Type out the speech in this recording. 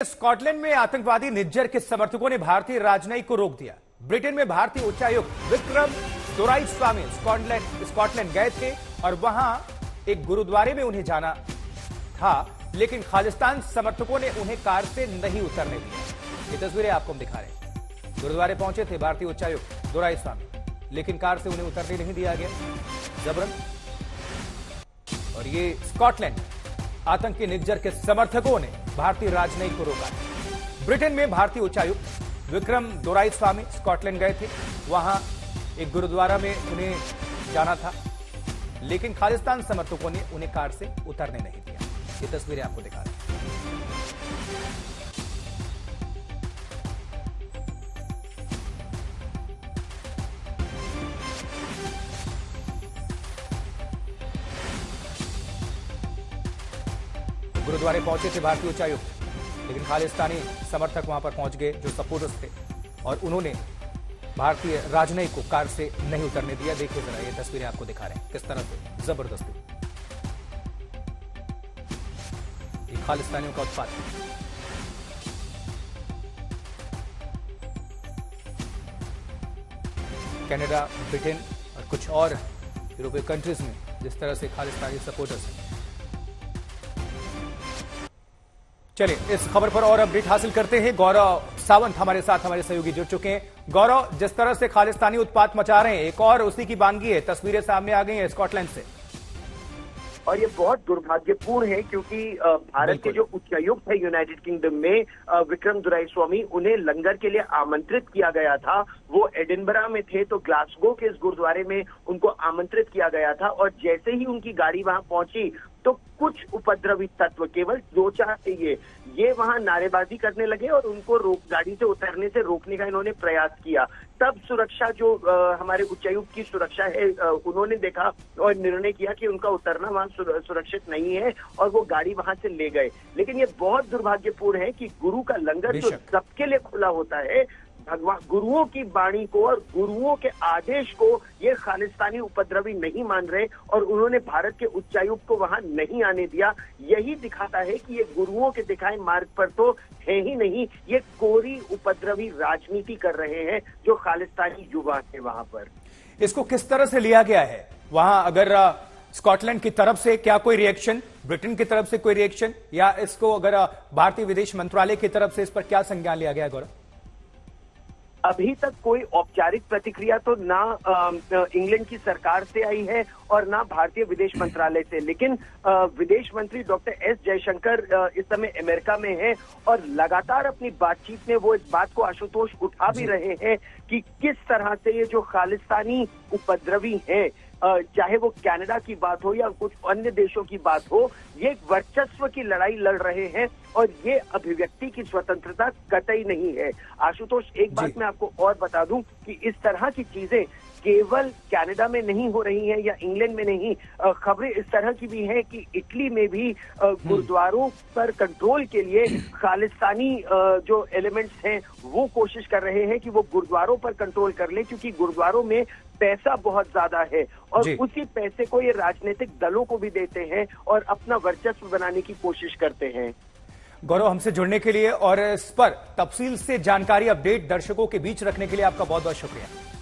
Scotland में आतंकवादी निज्जर के समर्थकों ने भारतीय राजनयिक को रोक दिया। ब्रिटेन में भारतीय उच्चायुक्त विक्रम दोराईस्वामी स्कॉटलैंड गए थे और वहां एक गुरुद्वारे में उन्हें जाना था, लेकिन खालिस्तान समर्थकों ने उन्हें कार से नहीं उतरने दिया। ये तस्वीरें आपको हम दिखा रहे हैं। गुरुद्वारे पहुंचे थे भारतीय उच्चायुक्त दोराईस्वामी, लेकिन कार से उन्हें उतरने नहीं दिया गया जबरन। और ये स्कॉटलैंड आतंकी निज्जर के समर्थकों ने भारतीय राजनयिक को रोका। ब्रिटेन में भारतीय उच्चायुक्त विक्रम दोराईस्वामी स्कॉटलैंड गए थे, वहां एक गुरुद्वारा में उन्हें जाना था, लेकिन खालिस्तान समर्थकों ने उन्हें कार से उतरने नहीं दिया। ये तस्वीरें आपको दिखा रहे हैं। गुरुद्वारे पहुंचे थे भारतीय उच्चायुक्त, लेकिन खालिस्तानी समर्थक वहां पर पहुंच गए जो सपोर्टर्स थे, और उन्होंने भारतीय राजनयिक को कार से नहीं उतरने दिया। देखिए जरा, ये तस्वीरें आपको दिखा रहे हैं किस तरह से जबरदस्ती ये खालिस्तानियों का उत्पात है। कनाडा, ब्रिटेन और कुछ और यूरोपीय कंट्रीज में जिस तरह से खालिस्तानी सपोर्टर्स हैं। चलिए इस खबर पर और अपडेट हासिल करते हैं। गौरव सावंत हमारे साथ, हमारे सहयोगी जुड़ चुके हैं। गौरव, जिस तरह से खालिस्तानी उत्पात मचा रहे हैं, एक और उसी की बानगी है, तस्वीरें सामने आ गई हैं स्कॉटलैंड से, और ये बहुत दुर्भाग्यपूर्ण है क्योंकि भारत के जो उच्चायुक्त है यूनाइटेड किंगडम में विक्रम दोराईस्वामी, उन्हें लंगर के लिए आमंत्रित किया गया था। वो एडिनबरा में थे तो ग्लासगो के इस गुरुद्वारे में उनको आमंत्रित किया गया था, और जैसे ही उनकी गाड़ी वहां पहुंची तो कुछ उपद्रवी तत्व, केवल 2-4 थे ये वहां नारेबाजी करने लगे और उनको गाड़ी से उतरने से रोकने का इन्होंने प्रयास किया। तब सुरक्षा जो हमारे उच्चायुक्त की सुरक्षा है, उन्होंने देखा और निर्णय किया कि उनका उतरना वहां सुरक्षित नहीं है और वो गाड़ी वहां से ले गए। लेकिन ये बहुत दुर्भाग्यपूर्ण है कि गुरु का लंगर जो सबके लिए खुला होता है, भगवान गुरुओं की वाणी को और गुरुओं के आदेश को ये खालिस्तानी उपद्रवी नहीं मान रहे, और उन्होंने भारत के उच्चायुक्त को वहां नहीं आने दिया। यही दिखाता है कि ये गुरुओं के दिखाए मार्ग पर तो है ही नहीं, ये कोरी उपद्रवी राजनीति कर रहे हैं जो खालिस्तानी युवा है वहां पर। इसको किस तरह से लिया गया है वहां? अगर स्कॉटलैंड की तरफ से क्या कोई रिएक्शन, ब्रिटेन की तरफ से कोई रिएक्शन, या इसको अगर भारतीय विदेश मंत्रालय की तरफ से इस पर क्या संज्ञान लिया गया? गौरव, अभी तक कोई औपचारिक प्रतिक्रिया तो ना इंग्लैंड की सरकार से आई है और ना भारतीय विदेश मंत्रालय से, लेकिन विदेश मंत्री डॉक्टर एस जयशंकर इस समय अमेरिका में हैं और लगातार अपनी बातचीत में वो इस बात को आशुतोष उठा भी रहे हैं कि किस तरह से ये जो खालिस्तानी उपद्रवी हैं, चाहे वो कनाडा की बात हो या कुछ अन्य देशों की बात हो, ये एक वर्चस्व की लड़ाई लड़ रहे हैं और ये अभिव्यक्ति की स्वतंत्रता कतई नहीं है। आशुतोष, एक बात मैं आपको और बता दूं कि इस तरह की चीजें केवल कनाडा में नहीं हो रही हैं या इंग्लैंड में नहीं, खबरें इस तरह की भी हैं कि इटली में भी गुरुद्वारों पर कंट्रोल के लिए खालिस्तानी जो एलिमेंट्स हैं वो कोशिश कर रहे हैं कि वो गुरुद्वारों पर कंट्रोल कर लें, क्योंकि गुरुद्वारों में पैसा बहुत ज्यादा है और उसी पैसे को ये राजनीतिक दलों को भी देते हैं और अपना वर्चस्व बनाने की कोशिश करते हैं। गौरव, हमसे जुड़ने के लिए और इस पर तफसील से जानकारी, अपडेट दर्शकों के बीच रखने के लिए आपका बहुत बहुत शुक्रिया।